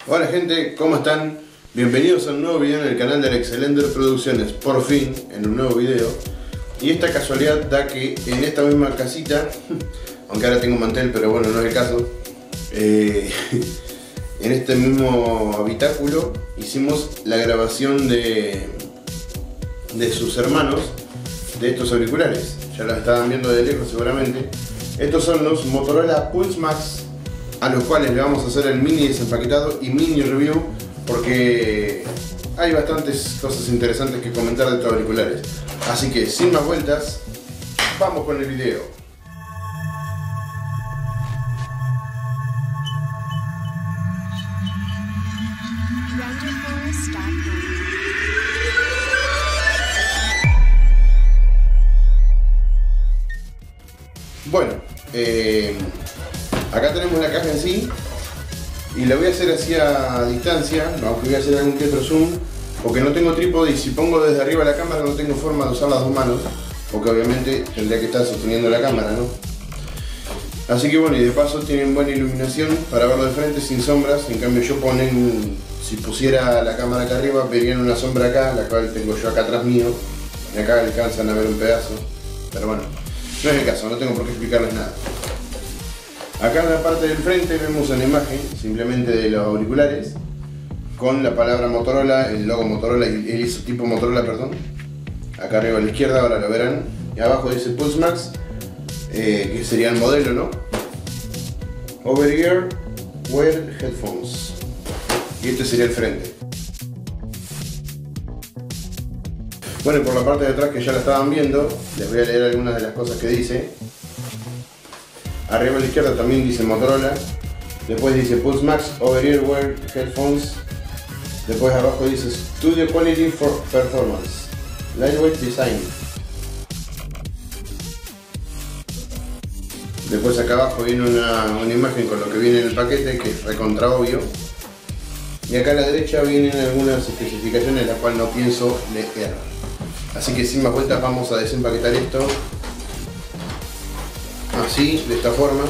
Hola gente, ¿cómo están? Bienvenidos a un nuevo video en el canal de Alexelender Producciones, por fin, en un nuevo video. Y esta casualidad da que en esta misma casita, aunque ahora tengo mantel, pero bueno, no es el caso, en este mismo habitáculo hicimos la grabación de sus hermanos, de estos auriculares. Ya los estaban viendo de lejos seguramente. Estos son los Motorola Pulse Max, a los cuales le vamos a hacer el mini desempaquetado y mini review, porque hay bastantes cosas interesantes que comentar de estos auriculares. Así que sin más vueltas, vamos con el video. Bueno, acá tenemos la caja en sí y la voy a hacer así a distancia, aunque voy a hacer algún que otro zoom, porque no tengo trípode y si pongo desde arriba la cámara no tengo forma de usar las dos manos, porque obviamente tendría que estar sosteniendo la cámara, ¿no? Así que bueno, y de paso tienen buena iluminación para verlo de frente sin sombras. En cambio yo si pusiera la cámara acá arriba verían una sombra acá, la cual tengo yo acá atrás mío, y acá alcanzan a ver un pedazo, pero bueno, no es el caso, no tengo por qué explicarles nada. Acá en la parte del frente vemos una imagen simplemente de los auriculares con la palabra Motorola, el logo Motorola, el isotipo Motorola, perdón. Acá arriba a la izquierda, ahora lo verán, y abajo dice Pulse Max, que sería el modelo, ¿no? Over-ear Wear Headphones. Y este sería el frente. Bueno, y por la parte de atrás, que ya la estaban viendo, les voy a leer algunas de las cosas que dice. Arriba a la izquierda también dice Motorola. Después dice Pulse Max Over-ear Wear Headphones. Después abajo dice Studio Quality for Performance, Lightweight Design. Después acá abajo viene una imagen con lo que viene en el paquete, que es recontra obvio. Y acá a la derecha vienen algunas especificaciones las cuales no pienso leer. Así que sin más vueltas vamos a desempaquetar esto. Así, de esta forma.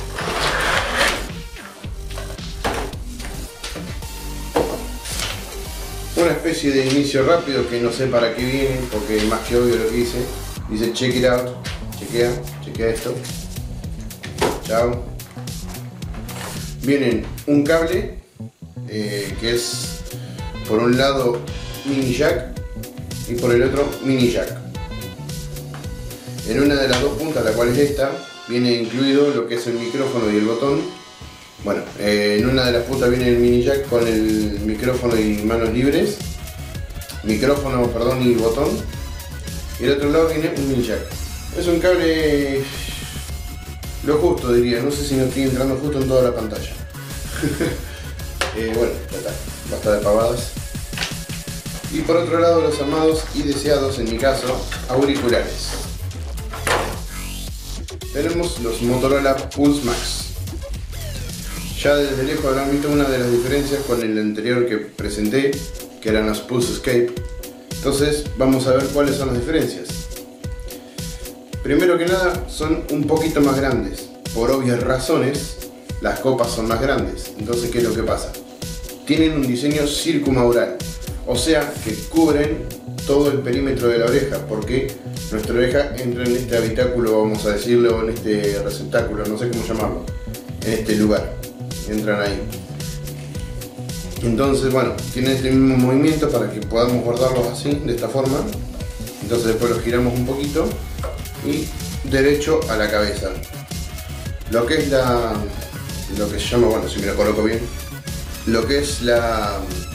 Una especie de inicio rápido que no sé para qué viene, porque es más que obvio lo que dice. Dice check it out, chequea esto. Chao. Vienen un cable que es por un lado mini jack y por el otro mini jack. En una de las dos puntas, la cual es esta, viene incluido lo que es el micrófono y el botón. Bueno, en una de las puntas viene el mini jack con el micrófono y manos libres. Micrófono, perdón, y botón. Y el otro lado viene un mini jack. Es un cable lo justo, diría. No sé si no estoy entrando justo en toda la pantalla. Bueno, ya está. Basta de pavadas. Y por otro lado, los amados y deseados, en mi caso, auriculares. Tenemos los Motorola Pulse Max. Ya desde lejos habrán visto una de las diferencias con el anterior que presenté, que eran los Pulse Escape. Entonces vamos a ver cuáles son las diferencias. Primero que nada, son un poquito más grandes. Por obvias razones, las copas son más grandes. Entonces, ¿qué es lo que pasa? Tienen un diseño circunmaural, o sea que cubren todo el perímetro de la oreja, porque nuestra oreja entra en este habitáculo, vamos a decirlo, o en este receptáculo, no sé cómo llamarlo, en este lugar, entran ahí. Entonces, bueno, tienen este mismo movimiento para que podamos guardarlos así, de esta forma. Entonces después los giramos un poquito y derecho a la cabeza. Lo que es lo que se llama, bueno, si me lo coloco bien, lo que es la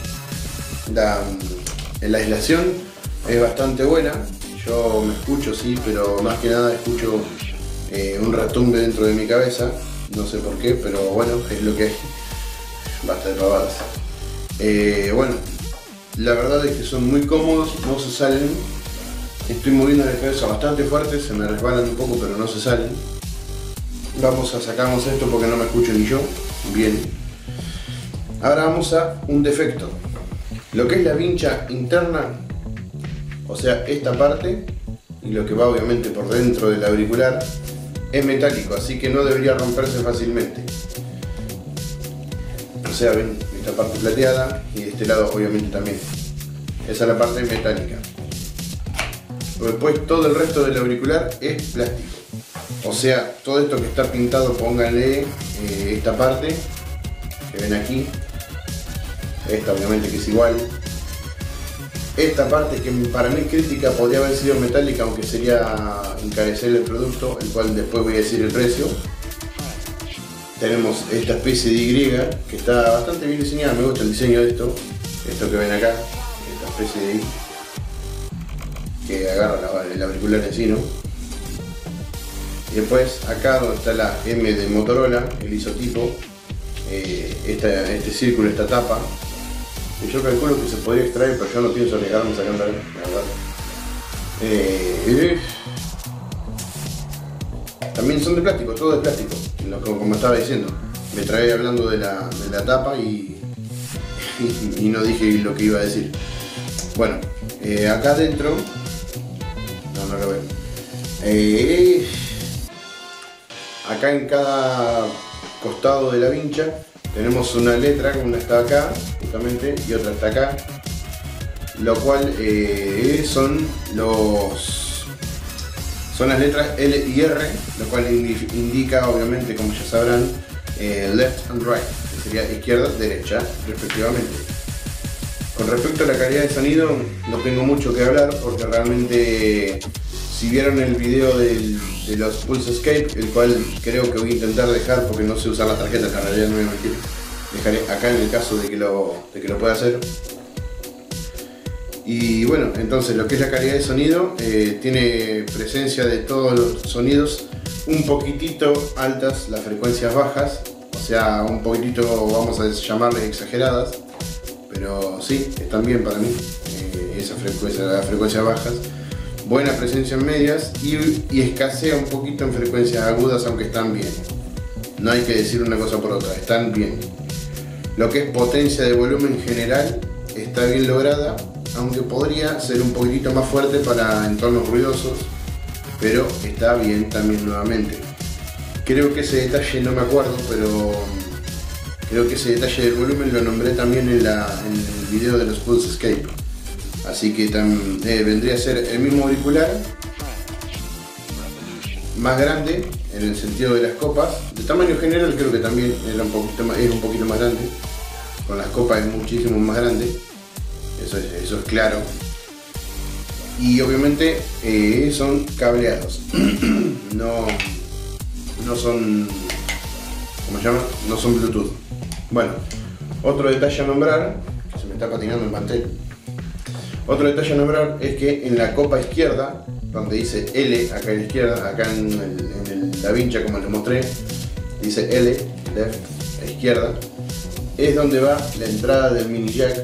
aislación es bastante buena. Yo me escucho, sí, pero más que nada escucho un retumbe dentro de mi cabeza. No sé por qué, pero bueno, es lo que hay. Basta de pavadas. Bueno, la verdad es que son muy cómodos, no se salen. Estoy moviendo la cabeza bastante fuerte, se me resbalan un poco, pero no se salen. Sacamos esto porque no me escucho ni yo. Bien. Ahora vamos a un defecto. Lo que es la vincha interna, o sea, esta parte y lo que va obviamente por dentro del auricular, es metálico, así que no debería romperse fácilmente. O sea, ven, esta parte plateada y de este lado obviamente también. Esa es la parte metálica. Después todo el resto del auricular es plástico. O sea, todo esto que está pintado, pónganle esta parte que ven aquí. Esta obviamente que es igual. Esta parte que para mí es crítica, podría haber sido metálica, aunque sería encarecer el producto, el cual después voy a decir el precio. Tenemos esta especie de Y que está bastante bien diseñada, me gusta el diseño de esto que ven acá, esta especie de Y que agarra el auricular en sí, ¿no? Y después acá donde está la M de Motorola, el isotipo, este círculo, esta tapa, que yo calculo que se podría extraer, pero yo no pienso arriesgarme sacando la verdad. También son de plástico, todo de plástico, como estaba diciendo. Me tragué hablando de la tapa y no dije lo que iba a decir. Bueno, acá adentro, no lo veo. Acá en cada costado de la vincha tenemos una letra, una está acá justamente y otra está acá, lo cual son las letras L y R, lo cual indica obviamente, como ya sabrán, left and right, que sería izquierda, derecha respectivamente. Con respecto a la calidad de sonido no tengo mucho que hablar, porque realmente si vieron el video de los Pulse Escape, el cual creo que voy a intentar dejar porque no sé usar las tarjetas, en realidad no voy a mentir, dejaré acá en el caso de que lo pueda hacer. Y bueno, entonces lo que es la calidad de sonido, tiene presencia de todos los sonidos, un poquitito altas las frecuencias bajas, o sea, un poquitito, vamos a llamarles exageradas, pero sí, están bien para mí, las frecuencias bajas. Buena presencia en medias y escasea un poquito en frecuencias agudas, aunque están bien. No hay que decir una cosa por otra, están bien. Lo que es potencia de volumen en general está bien lograda, aunque podría ser un poquitito más fuerte para entornos ruidosos, pero está bien también nuevamente. Creo que ese detalle, no me acuerdo, pero creo que ese detalle del volumen lo nombré también en el video de los Pulse Escape. Así que vendría a ser el mismo auricular, más grande en el sentido de las copas. De tamaño general creo que también es un poquito más grande. Con las copas es muchísimo más grande, eso es claro. Y obviamente son cableados, no son, ¿cómo se llama? No son Bluetooth. Bueno, otro detalle a nombrar, que se me está patinando el mantel. Otro detalle a nombrar es que en la copa izquierda, donde dice L acá a la izquierda, acá en la vincha como les mostré, dice L, left, a izquierda, es donde va la entrada del mini jack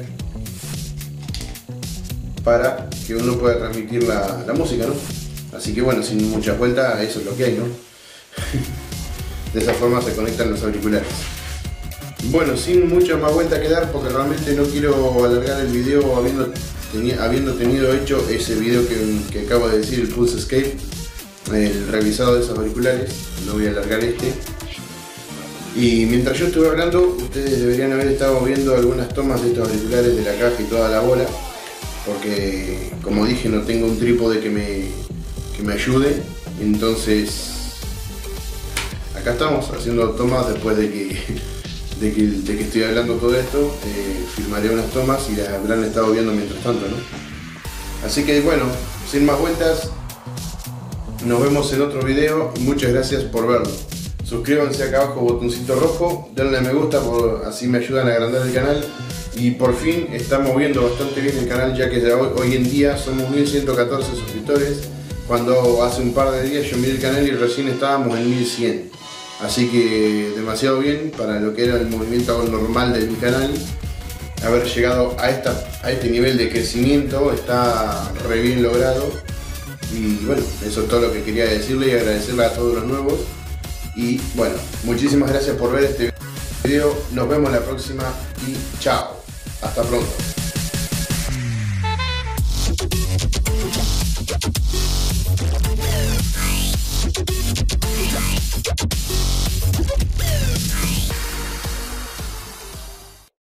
para que uno pueda transmitir la música, ¿no? Así que bueno, sin muchas vueltas, eso es lo que hay, ¿no? De esa forma se conectan los auriculares. Bueno, sin mucha más vuelta que dar, porque realmente no quiero alargar el video habiendo tenido hecho ese video que acabo de decir, el Pulse Escape, el revisado de esos auriculares. No voy a alargar este. Y mientras yo estuve hablando, ustedes deberían haber estado viendo algunas tomas de estos auriculares, de la caja y toda la bola, porque como dije, no tengo un trípode que me ayude. Entonces acá estamos haciendo tomas después de que estoy hablando todo esto. Filmaré unas tomas y las habrán estado viendo mientras tanto, ¿no? Así que bueno, sin más vueltas, nos vemos en otro video y muchas gracias por verlo. Suscríbanse acá abajo, botoncito rojo, denle a me gusta, así me ayudan a agrandar el canal. Y por fin estamos viendo bastante bien el canal, ya que hoy en día somos 1114 suscriptores, cuando hace un par de días yo miré el canal y recién estábamos en 1100. Así que demasiado bien para lo que era el movimiento normal de mi canal. Haber llegado a este nivel de crecimiento está re bien logrado. Y bueno, eso es todo lo que quería decirle y agradecerle a todos los nuevos. Y bueno, muchísimas gracias por ver este video. Nos vemos la próxima y chao. Hasta pronto.